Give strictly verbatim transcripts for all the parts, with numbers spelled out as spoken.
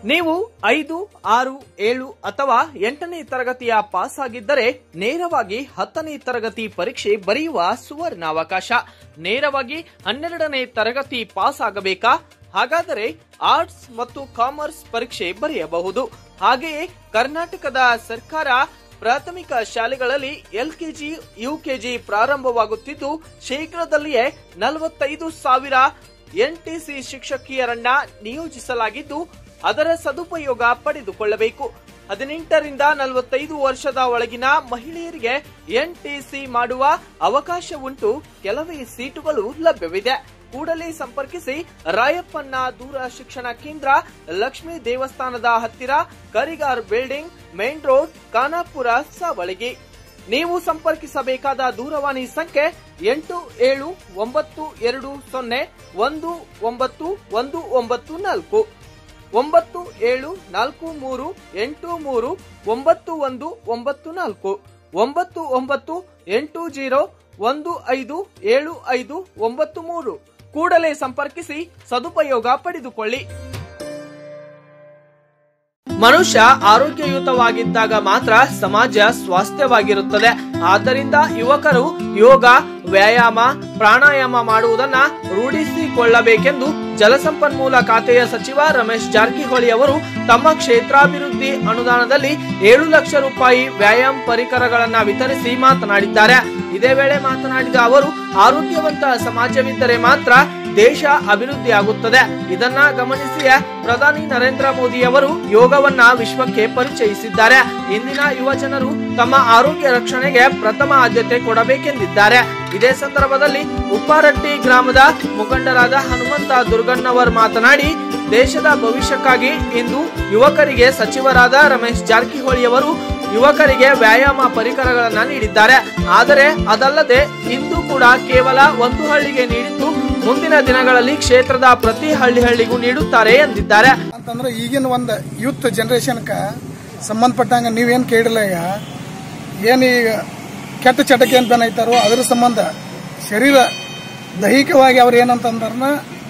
ನೀವು ಐದು ಆರು ಏಳು ಅಥವಾ ಎಂಟನೇ ತರಗತಿಯ ಪಾಸ್ ಆಗಿದ್ದರೆ ನೇರವಾಗಿ ಹತ್ತನೇ ತರಗತಿ ಪರೀಕ್ಷೆ ಬರೆಯುವ ಸುವರ್ಣಾವಕಾಶ. ನೇರವಾಗಿ ಹನ್ನೆರಡನೇ ತರಗತಿ ಪಾಸ್ ಆಗಬೇಕಾ? ಹಾಗಾದರೆ ಆರ್ಟ್ಸ್ ಮತ್ತು ಕಾಮರ್ಸ್ ಪರೀಕ್ಷೆ ಬರೆಯಬಹುದು. ಹಾಗೆಯೇ ಕರ್ನಾಟಕದ ಸರ್ಕಾರ ಪ್ರಾಥಮಿಕ ಶಾಲೆಗಳಲ್ಲಿ ಎಲ್ಕೆಜಿ ಯುಕೆಜಿ ಪ್ರಾರಂಭವಾಗುತ್ತಿದ್ದು ಶೀಘ್ರದಲ್ಲಿಯೇ ನಲವತ್ತೈದು ಸಾವಿರ ಎನ್ಟಿಸಿ ಶಿಕ್ಷಕಿಯರನ್ನ ನಿಯೋಜಿಸಲಾಗಿದ್ದು ಅದರ ಸದುಪಯೋಗ ಪಡೆದುಕೊಳ್ಳಬೇಕು. ಹದಿನೆಂಟರಿಂದ ನಲವತ್ತೈದು ವರ್ಷದ ಒಳಗಿನ ಮಹಿಳೆಯರಿಗೆ ಎನ್ಟಿಸಿ ಮಾಡುವ ಅವಕಾಶ ಉಂಟು. ಕೆಲವೇ ಸೀಟುಗಳು ಲಭ್ಯವಿದೆ. ಕೂಡಲೇ ಸಂಪರ್ಕಿಸಿ ರಾಯಪ್ಪನ ದೂರ ಶಿಕ್ಷಣ ಕೇಂದ್ರ, ಲಕ್ಷ್ಮೀ ದೇವಸ್ಥಾನದ ಹತ್ತಿರ, Karigar building, main road, Khanapur, Savalagi. ನೀವು ಸಂಪರ್ಕಿಸಬೇಕಾದ ದೂರವಾಣಿ ಸಂಖ್ಯೆ ಎಂಟು ಏಳು ಒಂಬತ್ತು ಎರಡು ಸೊನ್ನೆ ಒಂದು ಒಂಬತ್ತು ಒಂದು ಒಂಬತ್ತು ನಾಲ್ಕು, ಒಂಬತ್ತು ಏಳು ನಾಲ್ಕು ಮೂರು ಎಂಟು ಮೂರು ಒಂಬತ್ತು ಒಂದು ಒಂಬತ್ತು ನಾಲ್ಕು, ಒಂಬತ್ತು ಒಂಬತ್ತು ಎಂಟು ಜೀರೋ ಒಂದು ಐದು ಏಳು ಐದು ಒಂಬತ್ತು ಮೂರು. ಕೂಡಲೇ ಸಂಪರ್ಕಿಸಿ ಸದುಪಯೋಗ ಪಡೆದುಕೊಳ್ಳಿ. ಮನುಷ್ಯ ಆರೋಗ್ಯಯುತವಾಗಿದ್ದಾಗ ಮಾತ್ರ ಸಮಾಜ ಸ್ವಾಸ್ಥ್ಯವಾಗಿರುತ್ತದೆ. ಆದ್ದರಿಂದ ಯುವಕರು ಯೋಗ, ವ್ಯಾಯಾಮ, ಪ್ರಾಣಾಯಾಮ ಮಾಡುವುದನ್ನ ರೂಢಿಸಿಕೊಳ್ಳಬೇಕೆಂದು ಜಲಸಂಪನ್ಮೂಲ ಖಾತೆಯ ಸಚಿವ ರಮೇಶ್ ಜಾರಕಿಹೊಳಿ ಅವರು ತಮ್ಮ ಕ್ಷೇತ್ರಾಭಿವೃದ್ಧಿ ಅನುದಾನದಲ್ಲಿ ಏಳು ಲಕ್ಷ ರೂಪಾಯಿ ವ್ಯಾಯಾಮ ಪರಿಕರಗಳನ್ನ ವಿತರಿಸಿ ಮಾತನಾಡಿದ್ದಾರೆ. ಇದೇ ವೇಳೆ ಮಾತನಾಡಿದ ಅವರು, ಆರೋಗ್ಯವಂತ ಸಮಾಜವಿದ್ದರೆ ಮಾತ್ರ ದೇಶ ಅಭಿವೃದ್ಧಿಯಾಗುತ್ತದೆ. ಇದನ್ನ ಗಮನಿಸಿಯ ಪ್ರಧಾನಿ ನರೇಂದ್ರ ಮೋದಿ ಅವರು ಯೋಗವನ್ನ ವಿಶ್ವಕ್ಕೆ ಪರಿಚಯಿಸಿದ್ದಾರೆ. ಇಂದಿನ ಯುವ ಜನರು ತಮ್ಮ ಆರೋಗ್ಯ ರಕ್ಷಣೆಗೆ ಪ್ರಥಮ ಆದ್ಯತೆ ಕೊಡಬೇಕೆಂದಿದ್ದಾರೆ. ಇದೇ ಸಂದರ್ಭದಲ್ಲಿ ಉಪ್ಪಾರಟ್ಟಿ ಗ್ರಾಮದ ಮುಖಂಡರಾದ ಹನುಮಂತ ದುರ್ಗಣ್ಣವರ್ ಮಾತನಾಡಿ, ದೇಶದ ಭವಿಷ್ಯಕ್ಕಾಗಿ ಇಂದು ಯುವಕರಿಗೆ ಸಚಿವರಾದ ರಮೇಶ್ ಜಾರಕಿಹೊಳಿ ಅವರು ಯುವಕರಿಗೆ ವ್ಯಾಯಾಮ ಪರಿಕರಗಳನ್ನ ನೀಡಿದ್ದಾರೆ. ಆದರೆ ಅದಲ್ಲದೆ ಇಂದು ಕೂಡ ಕೇವಲ ಒಂದು ಹಳ್ಳಿಗೆ ನೀಡಿದ್ದು ಮುಂದಿನ ದಿನಗಳಲ್ಲಿ ಕ್ಷೇತ್ರದ ಪ್ರತಿ ಹಳ್ಳಿ ಹಳ್ಳಿಗೂ ನೀಡುತ್ತಾರೆ ಎಂದಿದ್ದಾರೆ. ಅಂತಂದ್ರೆ ಈಗಿನ ಒಂದು ಯೂತ್ ಜನರೇಷನ್ಕ ಸಂಬಂಧಪಟ್ಟಂಗ ನೀವೇನ್ ಕೇಳಿಲ್ಲ, ಈಗ ಏನ್ ಈಗ ಕೆಟ್ಟ ಚಟಕ್ಕೆ ಏನ್ ಬೆನ್ನೈತಾರೋ ಅದ್ರ ಸಂಬಂಧ ಶರೀರ ದೈಹಿಕವಾಗಿ ಅವ್ರು ಏನಂತಂದ್ರ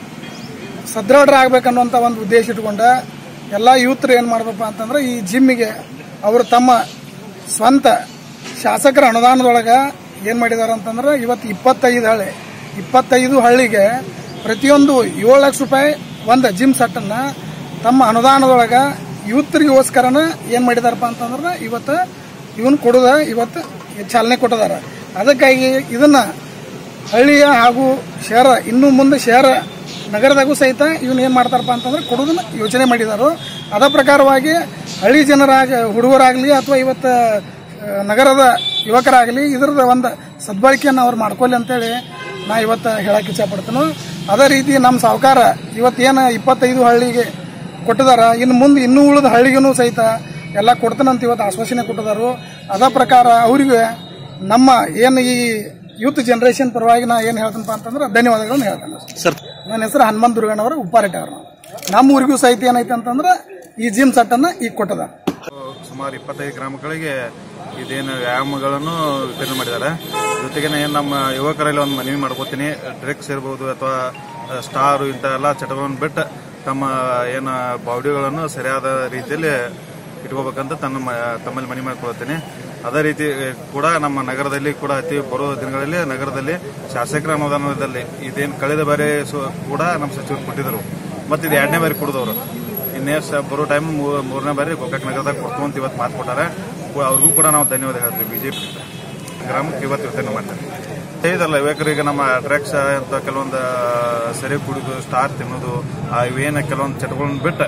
ಸದೃಢರಾಗಬೇಕನ್ನುವಂತ ಒಂದು ಉದ್ದೇಶ ಇಟ್ಕೊಂಡ ಎಲ್ಲ ಯೂತ್ರು ಏನ್ ಮಾಡ್ಬೇಕಪ್ಪ ಅಂತಂದ್ರೆ ಈ ಜಿಮ್ಮಿಗೆ ಅವರು ತಮ್ಮ ಸ್ವಂತ ಶಾಸಕರ ಅನುದಾನದೊಳಗ ಏನ್ ಮಾಡಿದಾರ ಅಂತಂದ್ರೆ ಇವತ್ತು ಇಪ್ಪತ್ತೈದು ಹಳ್ಳಿ ಇಪ್ಪತ್ತೈದು ಹಳ್ಳಿಗೆ ಪ್ರತಿಯೊಂದು ಏಳು ಲಕ್ಷ ರೂಪಾಯಿ ಒಂದು ಜಿಮ್ ಸೆಟ್ ಅನ್ನ ತಮ್ಮ ಅನುದಾನದೊಳಗ ಯೂತ್ರಿಗೋಸ್ಕರನ ಏನ್ ಮಾಡಿದಾರಪ್ಪ ಅಂತಂದ್ರೆ ಇವತ್ತು ಇವನ್ ಕೊಡುದ ಇವತ್ತು ಚಾಲನೆ ಕೊಟ್ಟಿದಾರ. ಅದಕ್ಕಾಗಿ ಇದನ್ನ ಹಳ್ಳಿಯ ಹಾಗೂ ಶಹರ ಇನ್ನು ಮುಂದೆ ಶಹರ ನಗರದಾಗೂ ಸಹಿತ ಇವನ್ ಏನ್ ಮಾಡ್ತಾರಪ್ಪ ಅಂತಂದ್ರೆ ಕೊಡುದನ್ನ ಯೋಚನೆ ಮಾಡಿದಾರು. ಅದ ಪ್ರಕಾರವಾಗಿ ಹಳ್ಳಿ ಜನರಾಗ ಹುಡುಗರಾಗ್ಲಿ ಅಥವಾ ಇವತ್ತು ನಗರದ ಯುವಕರಾಗಲಿ ಇದರದ ಒಂದು ಸದ್ಬಳಕೆಯನ್ನು ಅವ್ರು ಮಾಡ್ಕೊಳ್ಳಿ ಅಂತೇಳಿ ನಾ ಇವತ್ತು ಹೇಳಕ್ ಇಚ್ಛೆ ಪಡ್ತೇನೆ. ಅದೇ ರೀತಿ ನಮ್ಮ ಸಾಹುಕಾರ ಇವತ್ತೇನು ಇಪ್ಪತ್ತೈದು ಹಳ್ಳಿಗೆ ಕೊಟ್ಟಿದಾರ, ಇನ್ನು ಮುಂದೆ ಇನ್ನೂ ಉಳಿದ ಹಳ್ಳಿಗೂ ಸಹಿತ ಎಲ್ಲ ಕೊಡ್ತಾನಂತ ಇವತ್ತು ಆಶ್ವಾಸನೆ ಕೊಟ್ಟಿದಾರು. ಅದ ಪ್ರಕಾರ ಅವರಿಗೆ ನಮ್ಮ ಏನು ಈ ಯೂತ್ ಜನರೇಷನ್ ಪರವಾಗಿ ನಾ ಏನು ಹೇಳ್ತೇನಪ್ಪ ಅಂತಂದ್ರೆ ಧನ್ಯವಾದಗಳನ್ನು ಹೇಳ್ತೇನೆ. ನನ್ನ ಹೆಸರು ಹನುಮಂತ ದುರ್ಗಣ್ಣವರು, ಉಪ್ಪಾರಟ್ಟಿ ಅವರು. ನಮ್ಮ ಊರಿಗೂ ಸಹಿತ ಏನೈತೆ ಅಂತಂದ್ರೆ ಈ ಜಿಮ್ ಸೆಟ್ ಅನ್ನ ಈಗ ಕೊಟ್ಟದ. ಸುಮಾರು ಇಪ್ಪತ್ತೈದು ಗ್ರಾಮಗಳಿಗೆ ಇದೇನು ವ್ಯಾಯಾಮಗಳನ್ನು ವಿತರಣೆ ಮಾಡಿದ್ದಾರೆ. ಜೊತೆಗೆ ಏನು ನಮ್ಮ ಯುವಕರಲ್ಲಿ ಒಂದು ಮನವಿ ಮಾಡ್ಕೋತೀನಿ, ಡ್ರಗ್ಸ್ ಇರ್ಬೋದು ಅಥವಾ ಸ್ಟಾರು ಇಂಥ ಎಲ್ಲ ಚಟಗಳನ್ನು ಬಿಟ್ಟು ತಮ್ಮ ಏನು ಬಾಡಿಗಳನ್ನು ಸರಿಯಾದ ರೀತಿಯಲ್ಲಿ ಇಟ್ಕೋಬೇಕಂತ ತನ್ನ ತಮ್ಮಲ್ಲಿ ಮನವಿ ಮಾಡ್ಕೊಳ್ತೀನಿ. ಅದೇ ರೀತಿ ಕೂಡ ನಮ್ಮ ನಗರದಲ್ಲಿ ಕೂಡ ಅತಿ ಬರುವ ದಿನಗಳಲ್ಲಿ ನಗರದಲ್ಲಿ ಶಾಸಕರ ಅನುದಾನದಲ್ಲಿ ಇದೇನು ಕಳೆದ ಬಾರಿ ಕೂಡ ನಮ್ಮ ಸಚಿವರು ಕೊಟ್ಟಿದ್ದರು, ಮತ್ತು ಇದು ಎರಡನೇ ಬಾರಿ ಕೊಡಿದವರು. ಇನ್ನೇ ಬರೋ ಟೈಮ್ ಮೂರನೇ ಬಾರಿ ಗೋಕಾಕ್ ನಗರದಾಗ ಕೊಡ್ತು ಅಂತ ಇವತ್ತು ಮಾತು ಕೊಟ್ಟಾರೆ. ಅವ್ರಿಗೂ ಕೂಡ ನಾವು ಧನ್ಯವಾದ ಹೇಳ್ತೀವಿ. ಬಿಜೆಪಿ ಗ್ರಾಮಕ್ಕೆ ಇವತ್ತು ವಿತರಣೆ ಮಾಡ್ತೇವೆ. ಇದಲ್ಲ ಯುವಕರಿಗೆ ನಮ್ಮ ಡ್ರಗ್ಸ್ ಅಂತ ಕೆಲವೊಂದು ಸರಿ ಕುಡಿದು ಸ್ಟಾರ್ ತಿನ್ನೋದು ಇವೇನ ಕೆಲವೊಂದು ಚಟಗಳನ್ನು ಬಿಟ್ಟು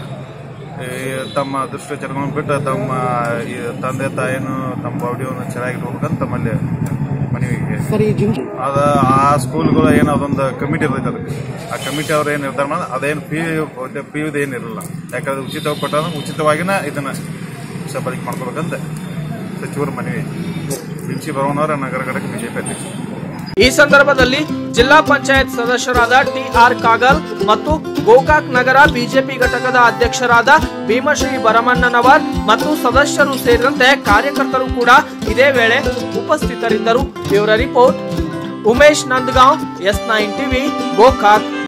ತಮ್ಮ ದೃಷ್ಟಿ ಚಟಗಳನ್ನು ಬಿಟ್ಟು ತಮ್ಮ ತಂದೆ ತಾಯಿಯನ್ನು ತಮ್ಮ ಬಾಡಿಯನ್ನು ಚೆನ್ನಾಗಿ ಇಟ್ಕೋಬೇಕಂತ ತಮ್ಮಲ್ಲಿ ಮನವಿಗೆ. ಅದ ಆ ಸ್ಕೂಲ್ಗಳು ಏನೋ ಅದೊಂದು ಕಮಿಟಿ ಇರ್ತೈತೆ, ಅದಕ್ಕೆ ಆ ಕಮಿಟಿ ಅವ್ರು ಏನು ನಿರ್ಧಾರ ಮಾಡೋದು ಅದೇನು ಫೀ ಫೀ ಏನಿರಲ್ಲ. ಯಾಕಂದ್ರೆ ಉಚಿತವಾಗಿ ಕೊಟ್ಟಾಗ ಉಚಿತವಾಗಿನ ಇದನ್ನ ಬಳಕೆ ಮಾಡ್ಕೋಬೇಕಂತ ಸಚಿವರು ಮನವಿ. ಬಿಂಚಿ ಬರೋನವರ ನಗರ ಘಟಕ ಬಿಜೆಪಿ ಅಧ್ಯಕ್ಷ. ಈ ಸಂದರ್ಭದಲ್ಲಿ ಜಿಲ್ಲಾ ಪಂಚಾಯತ್ ಸದಸ್ಯರಾದ ಟಿ ಆರ್ ಕಾಗಲ್ ಮತ್ತು ಗೋಕಾಕ್ ನಗರ ಬಿಜೆಪಿ ಘಟಕದ ಅಧ್ಯಕ್ಷರಾದ ಭೀಮಶ್ರೀ ಭರಮಣ್ಣನವರ್ ಮತ್ತು ಸದಸ್ಯರು ಸೇರಿದಂತೆ ಕಾರ್ಯಕರ್ತರು ಕೂಡ ಇದೇ ವೇಳೆ ಉಪಸ್ಥಿತರಿದ್ದರು. Bureau report, Umesh Nandagaon, S nine TV, Gokak.